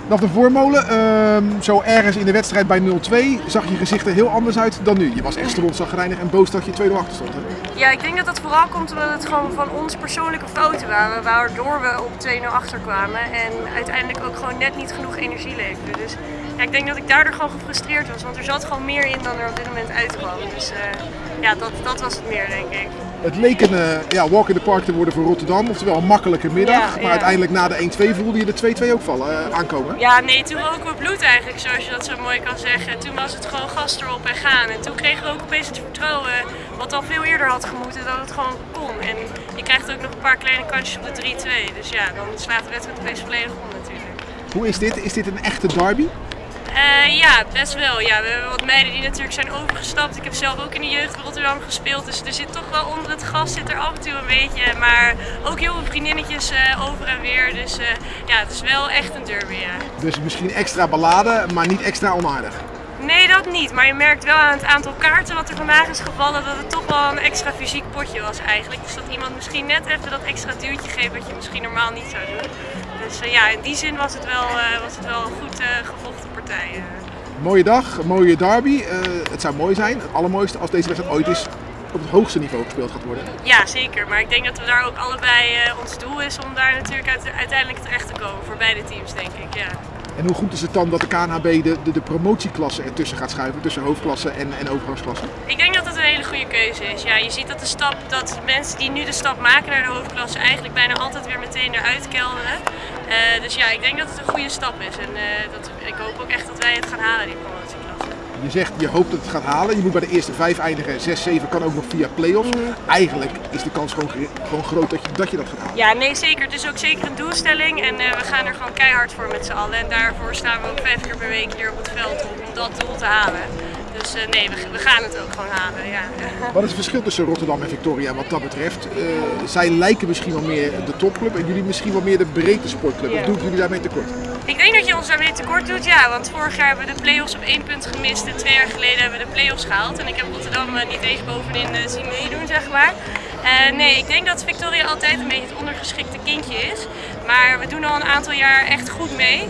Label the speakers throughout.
Speaker 1: Vanaf de voormolen, zo ergens in de wedstrijd bij 0-2, zag je gezicht er heel anders uit dan nu. Je was echt strontchagrijnig en boos dat je 2-0 achter stond. Hè?
Speaker 2: Ja, ik denk dat dat vooral komt omdat het gewoon van ons persoonlijke fouten waren, waardoor we op 2-0 achterkwamen en uiteindelijk ook gewoon net niet genoeg energie leverden. Dus ja, ik denk dat ik daardoor gewoon gefrustreerd was, want er zat gewoon meer in dan er op dit moment uitkwam. Dus ja, dat was het meer, denk ik.
Speaker 1: Het leek een walk in the park te worden voor Rotterdam, oftewel een makkelijke middag.
Speaker 2: Ja,
Speaker 1: maar uiteindelijk na de 1-2 voelde je de 2-2 ook aankomen.
Speaker 2: Ja, nee, toen roken we bloed eigenlijk, zoals je dat zo mooi kan zeggen. Toen was het gewoon gas erop en gaan. En toen kregen we ook opeens het vertrouwen, wat al veel eerder had gemoeten, dat het gewoon kon. En je krijgt ook nog een paar kleine kansjes op de 3-2. Dus ja, dan slaat de wedstrijd opeens volledig om natuurlijk.
Speaker 1: Hoe is dit? Is dit een echte derby?
Speaker 2: Ja, best wel. Ja, we hebben wat meiden die natuurlijk zijn overgestapt. Ik heb zelf ook in de jeugd Rotterdam gespeeld, dus er zit toch wel onder het gas zit er af en toe een beetje. Maar ook heel veel vriendinnetjes over en weer. Dus ja, het is wel echt een derby. Ja.
Speaker 1: Dus misschien extra ballade, maar niet extra onaardig?
Speaker 2: Nee, dat niet. Maar je merkt wel aan het aantal kaarten wat er vandaag is gevallen dat het toch wel een extra fysiek potje was eigenlijk. Dus dat iemand misschien net even dat extra duwtje geeft wat je misschien normaal niet zou doen. Dus ja, in die zin was het wel een goed gevochten partij.
Speaker 1: Mooie dag, een mooie derby. Het zou mooi zijn, het allermooiste, als deze wedstrijd ooit eens op het hoogste niveau gespeeld gaat worden.
Speaker 2: Ja, zeker. Maar ik denk dat we daar ook allebei ons doel is om daar natuurlijk uiteindelijk terecht te komen voor beide teams, denk ik. Ja.
Speaker 1: En hoe goed is het dan dat de KNHB de promotieklasse ertussen gaat schuiven, tussen hoofdklasse en overgangsklasse?
Speaker 2: Ik denk dat het een hele goede keuze is. Ja, je ziet dat mensen die nu de stap maken naar de hoofdklasse eigenlijk bijna altijd weer meteen eruit kelderen. Dus ja, ik denk dat het een goede stap is en ik hoop ook echt dat wij het gaan halen, die promotieklasse.
Speaker 1: Je zegt, je hoopt dat het gaat halen. Je moet bij de eerste 5 eindigen. 6, 7 kan ook nog via play-offs. Eigenlijk is de kans gewoon groot dat je dat gaat halen.
Speaker 2: Ja, nee zeker. Het is ook zeker een doelstelling en we gaan er gewoon keihard voor met z'n allen. En daarvoor staan we ook 5 keer per week hier op het veld om dat doel te halen. Dus nee, we gaan het ook gewoon halen, ja.
Speaker 1: Wat is het verschil tussen Rotterdam en Victoria wat dat betreft? Zij lijken misschien wel meer de topclub en jullie misschien wel meer de breedte sportclub. Of doen jullie daarmee tekort?
Speaker 2: Ik denk dat je ons daarmee tekort doet, ja. Want vorig jaar hebben we de play-offs op 1 punt gemist en 2 jaar geleden hebben we de play-offs gehaald. En ik heb Rotterdam niet eens bovenin zien meedoen, zeg maar. Nee, ik denk dat Victoria altijd een beetje het ondergeschikte kindje is. Maar we doen al een aantal jaar echt goed mee.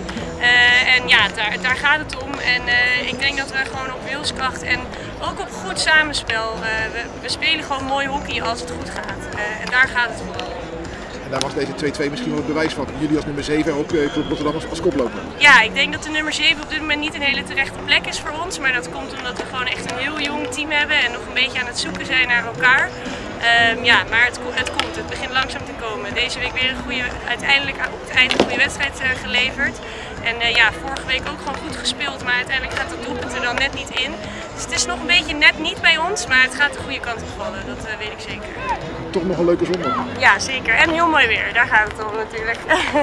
Speaker 2: En ja, daar gaat het om. En ik denk dat we gewoon op wilskracht en ook op goed samenspel, we spelen gewoon mooi hockey als het goed gaat. En daar gaat het vooral om.
Speaker 1: En daar was deze 2-2 misschien wel het bewijs van. Jullie als nummer 7 en ook Club Rotterdam als koploper.
Speaker 2: Ja, ik denk dat de nummer 7 op dit moment niet een hele terechte plek is voor ons. Maar dat komt omdat we gewoon echt een heel jong team hebben en nog een beetje aan het zoeken zijn naar elkaar. Ja, maar het komt. Het begint langzaam te komen. Deze week weer uiteindelijk op het eind een goede wedstrijd geleverd. En ja, vorige week ook gewoon goed gespeeld, maar uiteindelijk gaat dat doelpunt er dan net niet in. Dus het is nog een beetje net niet bij ons, maar het gaat de goede kant op vallen, dat weet ik zeker.
Speaker 1: Toch nog een leuke zondag.
Speaker 2: Ja, zeker. En heel mooi weer, daar gaat het om natuurlijk.